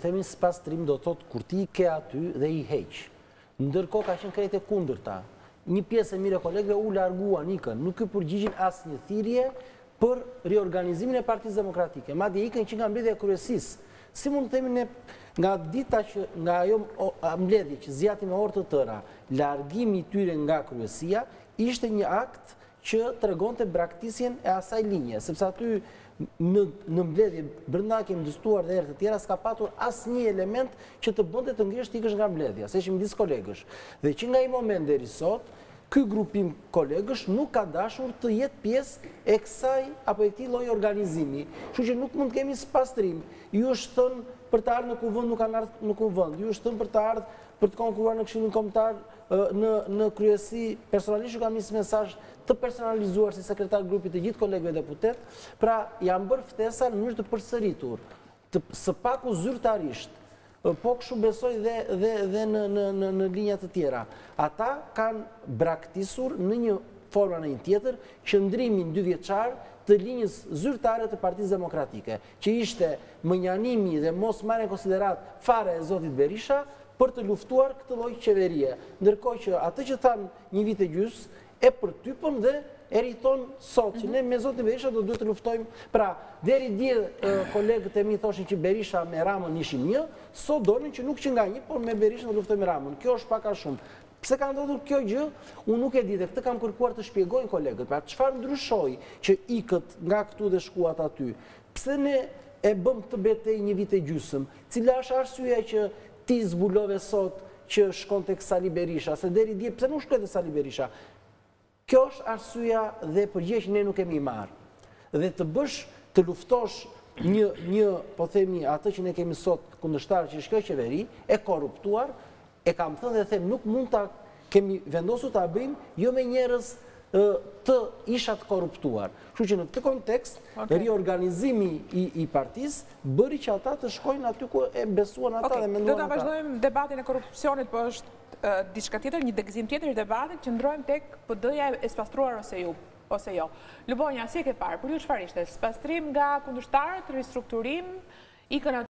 themi spastrim do thotë kur ti ke aty dhe i heq. Ndërkohë ka qenë krejt e kundërta. Një pjesë e mire kolegëve u larguan ikën, nuk i përgjigjin asnjë thirrje për riorganizimin e Partisë Demokratike. Madje ikën që nga mbledhja e kryesisë. Si mund të themi ne nga dita që nga ajo mbledhje që zgjati me orë të tëra, largimi i tyre nga kryesia ishte një akt që tregonte braktisjen e asaj linje, sepse aty në mbledhje brenda kemi diskutuar dhe herë të tjera s'ka patur asnjë element që të bënte të ngrihesh ikësh nga mbledhja, se ishim midis kolegësh. Dhe që nga ai moment deri sot, ky grupim kolegësh nuk ka dashur të jetë pjesë e kësaj apo e këtij lloji organizimi. Kështu që nuk mund të kemi spastrim. Ju është thënë për të ardhur në kuvend, nuk kanë ardhur në kuvend. Ju është thënë për të ardhur për të konkuruar në Këshillin Kombëtar në kryesi. Personalisht kam një mesazh të personalizuar si sekretar grupit të gjithë kolegëve deputet, pra janë bërë ftesa në mënyrë të përsëritur, së paku zyrtarisht, po kështu besoj dhe në linja të tjera. Ata kanë braktisur në një forma në një tjetër qëndrimin 2 vjeçar të linjës zyrtare të Partisë Demokratike, që ishte mënjanimi dhe mos marrja në konsiderat fare e zotit Berisha për të luftuar këtë lloj qeverie. Ndërkohë që atë që thanë një vit e gjys e përtypën dhe e rriton sot, që ne me zotin Berisha do duhet të luftojmë. Pra, deri dje kolegët e mi thoshin që Berisha me Ramën ishin një, sot donin që nuk që nga një, por me Berisha do luftojmë Ramën. Kjo është pak a shumë. Pse ka ndodhur kjo gjë, unë nuk e di dhe këtë kam kërkuar të shpjegojnë kolegët. Pra, çfarë ndryshoi që ikët nga këtu dhe shkuat aty? Pse ne e bëm këtë betejë një vit e gjysmë? Cila është arsyeja që ti zbulove sot që shkon tek Sali Berisha? Se deri dje pse nuk shkoi te Sali Berisha? Kjo është arsyeja dhe përgjigje që ne nuk kemi marrë. Dhe të luftosh një po themi atë që ne kemi sot kundërshtar që është kjo qeveri e korruptuar, e kam thënë dhe them nuk mund ta kemi vendosur ta bëjmë jo me njerëz të ishat korruptuar. Kështu që në këtë kontekst, riorganizimi i partisë bëri që ata të shkojnë aty ku e besuan ata dhe menduan ata. Do ta vazhdojmë debatin e korrupsionit, po është diçka tjetër, një degëzim tjetër i debatit, qëndrojmë tek PD-ja e spastruar ose jo. Lubonja, si e ke parë? Për ju çfarë ishte? Spastrim nga kundërshtarët, ristrukturim, ikën